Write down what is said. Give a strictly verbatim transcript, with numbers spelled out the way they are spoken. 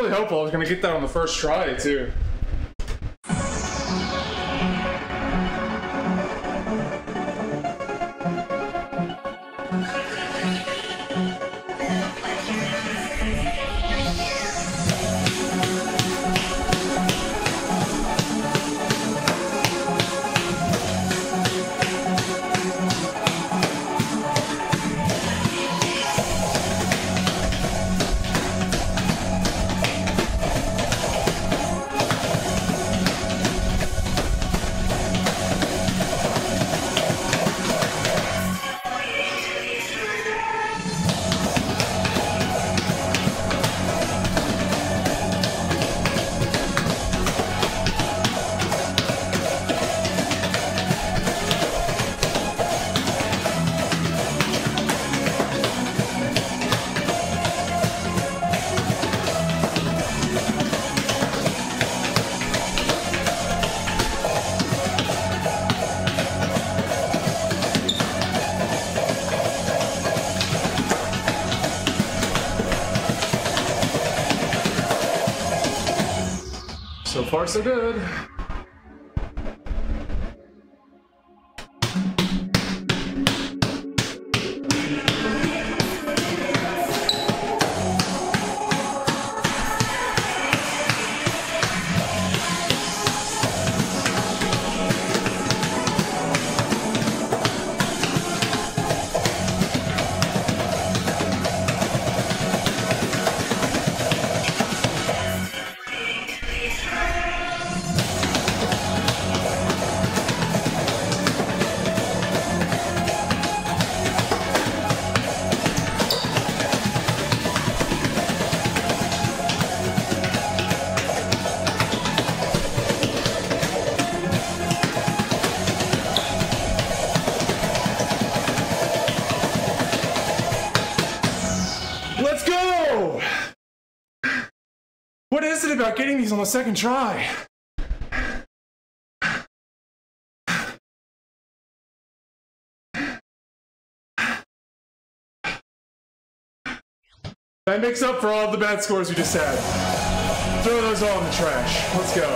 really hopeful I was gonna get that on the first try too. So far, so good. Let's go! What is it about getting these on the second try? That makes up for all the bad scores we just had. Throw those all in the trash. Let's go.